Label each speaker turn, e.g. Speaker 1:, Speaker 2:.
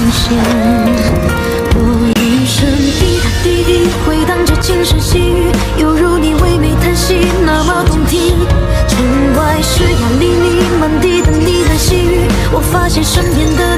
Speaker 1: 现。落雨声滴答滴滴，回荡着轻声细语，犹如你唯美叹息，那么动听。城外湿哑沥沥，满地的呢喃细语，我发现身边的